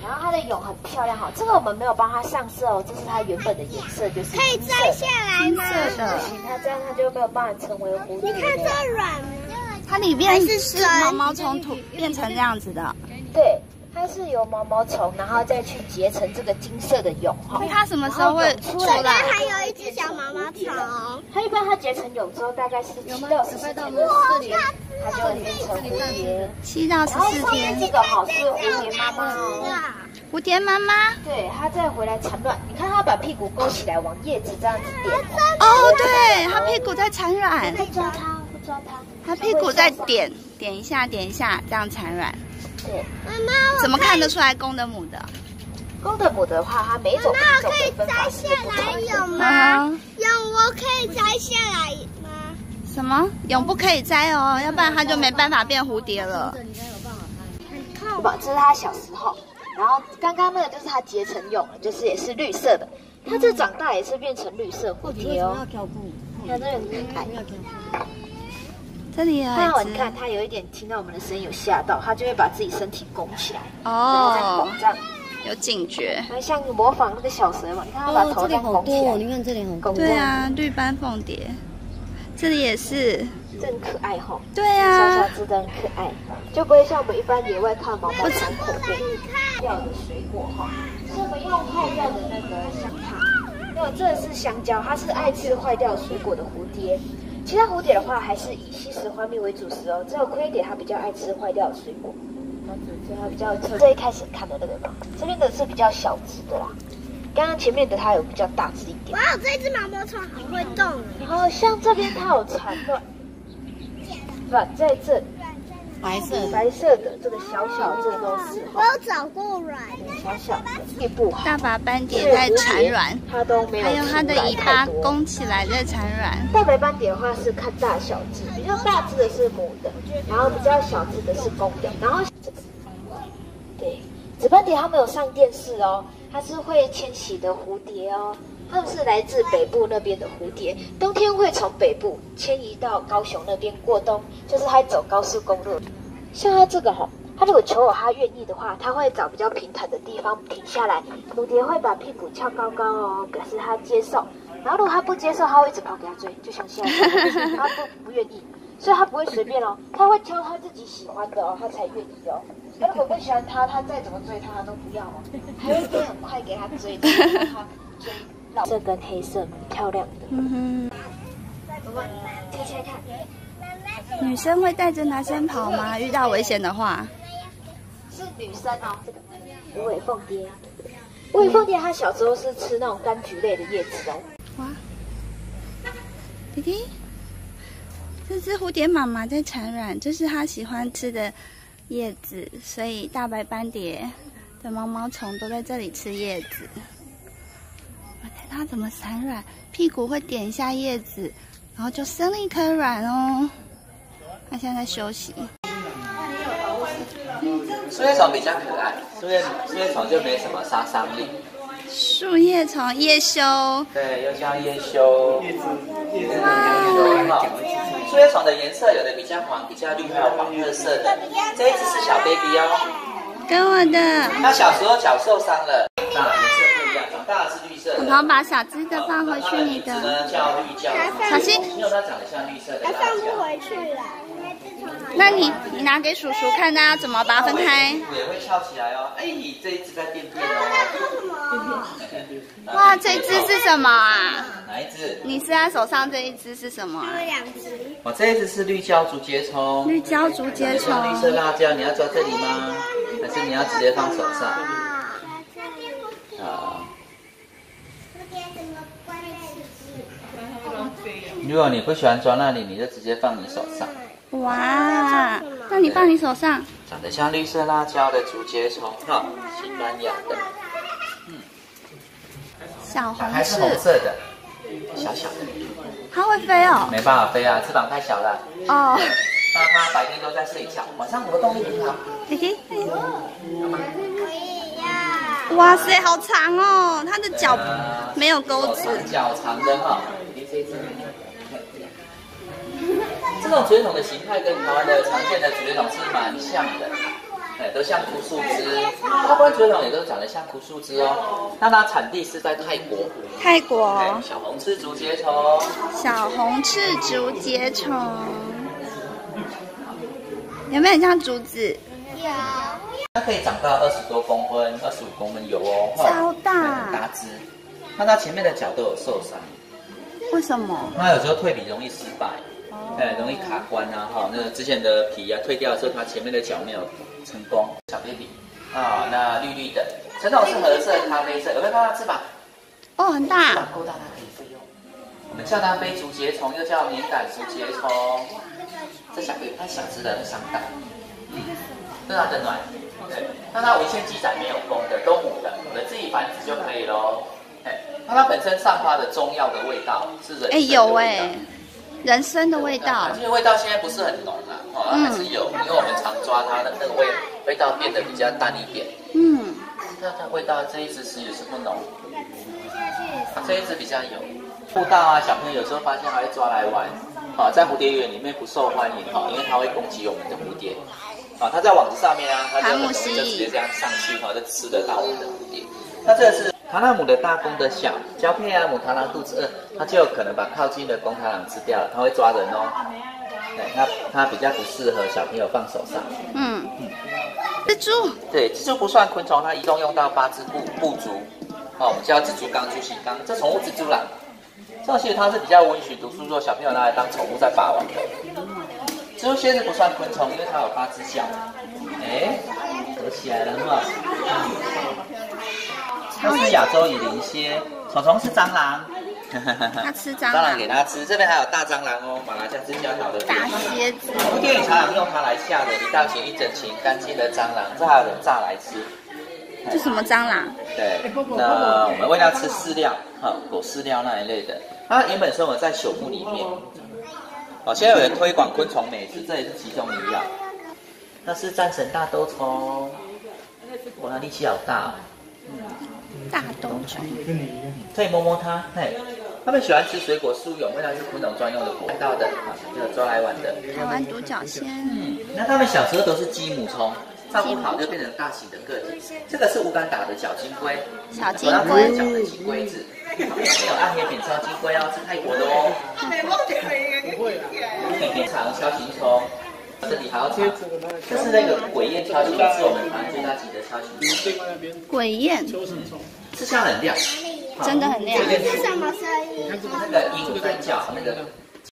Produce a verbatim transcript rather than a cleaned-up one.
然后它的蛹很漂亮哈，这个我们没有帮它上色哦，这是它原本的颜色，就是可以摘下来吗？ 金色的，不行，它这样它就没有办法成为蝴蝶。 你看这软吗？ 它里面是毛毛虫吐变成这样子的。 对，它是由毛毛虫，然后再去结成这个金色的蛹哈。 它什么时候会出来？ 这边还有一只小毛毛虫。 它一般它结成蛹之后，大概是七到十四天的时间，它就会变成蝴蝶。 七到十四天。 这个好是蝴蝶妈妈哦。 蝴蝶妈妈。 对，它再回来产卵。你看它把屁股勾起来，往叶子这样子点。 哦，对，它屁股在产卵。 会抓它，会抓它。 它屁股在点点一下，点一下，这样产卵。 对， 妈妈， 怎么看得出来公的母的？ 公的母的话，它每种品种的分法是不同的。 有吗？蛹我可以摘下来吗？ 什么？蛹不可以摘哦，要不然它就没办法变蝴蝶了。 不，这是它小时候，然后刚刚那个就是它结成蛹了，就是也是绿色的。它这长大也是变成绿色蝴蝶哦。它这个很可爱。 这里有它你看，它有一点听到我们的声音有吓到，它就会把自己身体拱起来， 哦， 然后这样有警觉。 还像模仿那个小蛇嘛，你看它把头这样拱起来， 你看这里好多。 对啊，绿斑凤蝶，这里也是， 这很可爱哈。 对啊， 小小只的很可爱，就不会像我们一般野外看毛毛虫口边掉的水果哈，是我们用坏掉的那个香塔，因为这是香蕉，它是爱吃坏掉水果的蝴蝶。其他蝴蝶的话，还是以吸食花蜜为主食哦。只有灰蝶它比较爱吃坏掉的水果，所以它比较特。最一开始看的那个嘛，这边的是比较小只的啦。刚刚前面的它有比较大只一点。 哇，这只毛毛虫好会动。 然后像这边它有产卵，卵在这里。 白色白色的这个小小这个都是， 我有找过卵， 小小的地部大把斑蝶在产卵， 它都没有， 还有它的尾巴弓起来在产卵。 大白斑蝶的话是看大小只，比较大只的是母的，然后比较小只的是公的，然后这个对紫斑蝶它没有上电视哦，它是会迁徙的蝴蝶哦。它们是来自北部那边的蝴蝶，冬天会从北部迁移到高雄那边过冬，就是它走高速公路。像它这个哈，它如果求偶它愿意的话，它会找比较平坦的地方停下来。蝴蝶会把屁股翘高高哦，表示它接受。然后如果它不接受，它会一直跑给它追，就像现在，它不不愿意，所以它不会随便哦，它会挑它自己喜欢的哦，它才愿意哦。它如果不喜欢它，它再怎么追它，它都不要哦，还会变很快给它追，让它追。这跟黑色蛮漂亮的。 嗯哼。 我们猜猜看， 女生会带着男生跑吗？遇到危险的话？ 是女生哦。这个无尾凤蝶，无尾凤蝶它小时候是吃那种柑橘类的叶子哦。 哇，弟弟，这只蝴蝶妈妈在产卵，这是它喜欢吃的叶子，所以大白斑蝶的毛毛虫都在这里吃叶子。它怎么产卵？屁股会点一下叶子，然后就生了一颗卵哦。它现在在休息。 树叶虫比较可爱，树叶树叶虫就没什么杀伤力。 树叶虫叶修， 对，又叫叶修。哇！树叶虫的颜色有的比较黄，比较绿，还有黄褐色的。这一只是小 baby 哦， 跟我的。 它小时候脚受伤了，那颜色不一样，长大了是绿色的。 然后把小只的放回去你的。 呢叫绿胶， 小心， 因为它长得像绿色的。 它放不回去了。 那你你拿给叔叔看，大家怎么把它分开？ 也会翘起来哦。哎，这一只在便便哦。 哇，这只是什么啊？ 哪一只？ 你是在手上这一只是什么啊？ 有两只。 我这一只是绿胶竹节虫。 绿胶竹节虫。 绿色辣椒，你要抓这里吗？还是你要直接放手上？啊。如果你不喜欢抓那里，你就直接放你手上。 哇，那你放你手上。 长得像绿色辣椒的竹节虫，哈，西班牙的。嗯。 小红还是红色的，小小的。 它会飞哦？ 没办法飞啊，翅膀太小了。 哦。 那它白天都在睡觉，晚上活动力很好。 弟弟， 可以呀。 哇塞，好长哦！它的脚没有钩子。 脚长的哈。这种竹节虫的形态跟台湾的常见的竹节虫是蛮像的， 哎，都像枯树枝。大部分竹节虫也都长得像枯树枝哦。那它产地是在泰国。 泰国小红翅竹节虫。 小红翅竹节虫，有没有很像竹子？ 有。 它可以长到二十多公分、二十五公分有哦， 超大， 很大只。那它前面的脚都有受伤。 为什么？ 它有时候蜕皮容易失败，哎，容易卡关啊，哈，那个之前的皮啊蜕掉的时候，它前面的脚没有成功。小 baby 啊，那绿绿的，传统是褐色、咖啡色，有没有看到翅膀？ 哦，很大。 翅膀够大，它可以飞哦。我们叫它飞竹节虫，又叫敏感竹节虫。这小 baby 它小只的伤大，这是它的卵。对，那它尾腺鸡仔没有公的，都母的，母的自己繁殖就可以咯。哎，那它本身散发的中药的味道是人参的味道。 哎，有哎，人参的味道。 这个味道现在不是很浓啊，哦，还是有，因为我们常抓它的那个味味道变得比较淡一点。 嗯， 那它味道这一只是也是不浓，这一只比较有。步道啊，小朋友有时候发现还会抓来玩，啊，在蝴蝶园里面不受欢迎哈，因为它会攻击我们的蝴蝶。啊，它在网子上面啊，它就很容易就直接这样上去哈，就吃得到我们的蝴蝶。那这个是螳螂母的大公的小，交配啊，母螳螂肚子饿，它就有可能把靠近的公螳螂吃掉了，它会抓人哦。对，那它比较不适合小朋友放手上。 嗯嗯，蜘蛛， 对，蜘蛛不算昆虫，它一共用到八只步步足。哦，我们叫蜘蛛纲、蛛形纲，这宠物蜘蛛啦。这种其实它是比较温驯、读书弱，小朋友拿来当宠物在把玩的。蜘蛛蝎子不算昆虫，因为它有八只脚。哎，合起来了哈。它是亚洲雨林蝎，虫虫是蟑螂。 它吃蟑螂。 蟑螂给它吃，这边还有大蟑螂哦，马来加之交岛的大蝎子。 我们电影常常用它来吓人，一大群一整群干净的蟑螂，这还有人炸来吃。 这什么蟑螂？ 对，那我们喂它吃饲料，哈，狗饲料那一类的。它原本生活在朽木里面。哦，现在有人推广昆虫美食，这也是其中一样。那是战神大兜虫，哇，它力气好大哦。 大兜虫， 可以摸摸它，嘿，它们喜欢吃水果树蛹，未来是昆虫专用的果。看到的，啊，这个抓来玩的。 台湾独角仙。 嗯，那它们小时候都是鸡母虫，照顾好就变成大型的个体。这个是乌干达的小金龟， 小金龟， 脚的金龟子。没有暗黑扁超金龟哦，是泰国的哦。扁长锹形虫，这里还要长，这是那个鬼燕锹形虫，是我们台湾最大级的锹形虫。 鬼燕， 吃相很亮， 真的很亮。 是什么声音？ 那个鹦鹉在叫，那个